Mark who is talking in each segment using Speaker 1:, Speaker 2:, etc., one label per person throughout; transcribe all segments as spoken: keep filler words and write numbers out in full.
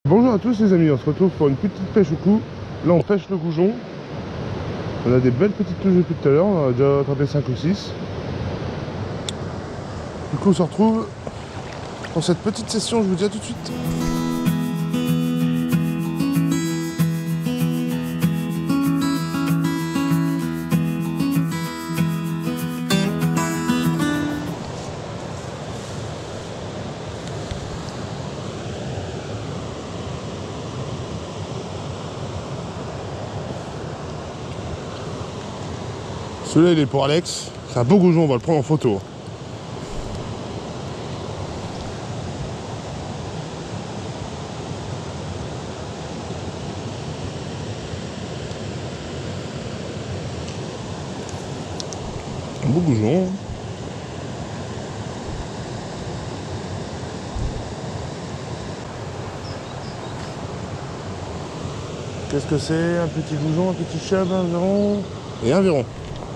Speaker 1: Bonjour à tous les amis, on se retrouve pour une petite pêche au cou. Là on pêche le goujon. On a des belles petites touches depuis tout à l'heure, on a déjà attrapé cinq ou six. Du coup on se retrouve pour cette petite session, je vous dis à tout de suite. Celui-là il est pour Alex, c'est un beau goujon, on va le prendre en photo. Un beau goujon. Qu'est-ce que c'est? Un petit goujon, un petit chub, un viron et un viron.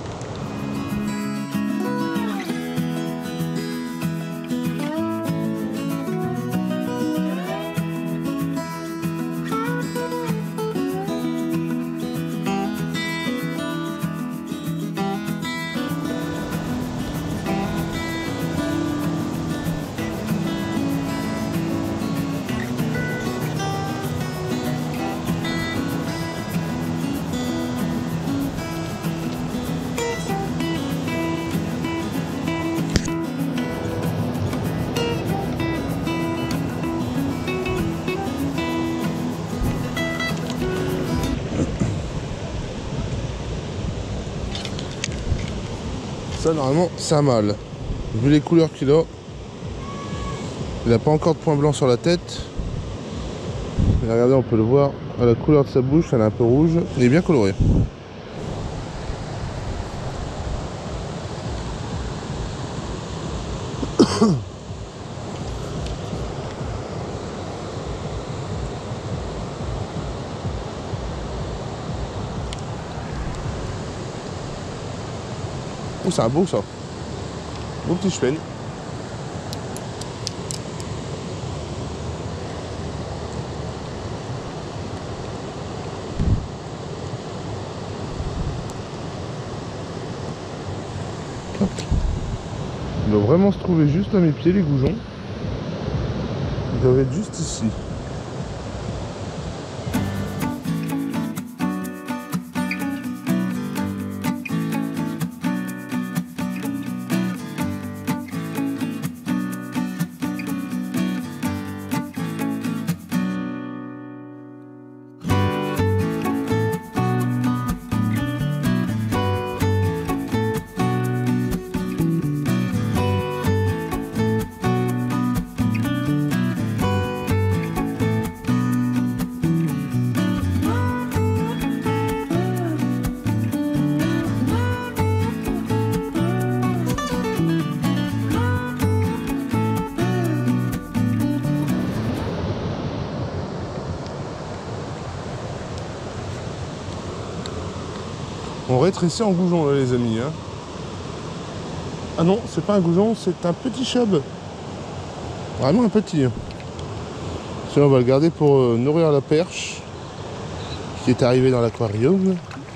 Speaker 1: Ça normalement c'est un mâle. Vu les couleurs qu'il a, il n'a pas encore de point blanc sur la tête. Et regardez, on peut le voir à la couleur de sa bouche, elle est un peu rouge. Il est bien coloré. Oh, c'est un beau ça. Beau petit chevenne. Il doit vraiment se trouver juste à mes pieds les goujons. Ils doivent être juste ici. On rétrécit en goujon là les amis. Hein. Ah non, c'est pas un goujon, c'est un petit chub. Vraiment un petit. Sinon on va le garder pour euh, nourrir la perche qui est arrivée dans l'aquarium.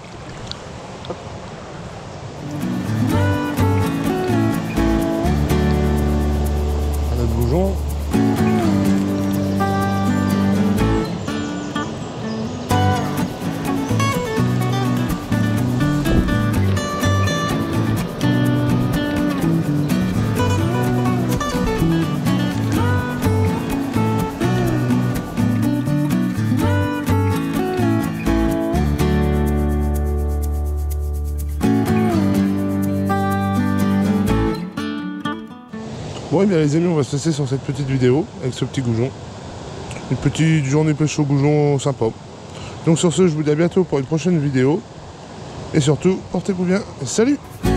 Speaker 1: Un autre goujon. Bon et bien les amis, on va se laisser sur cette petite vidéo avec ce petit goujon. Une petite journée pêche au goujon sympa. Donc sur ce, je vous dis à bientôt pour une prochaine vidéo. Et surtout, portez-vous bien. Salut!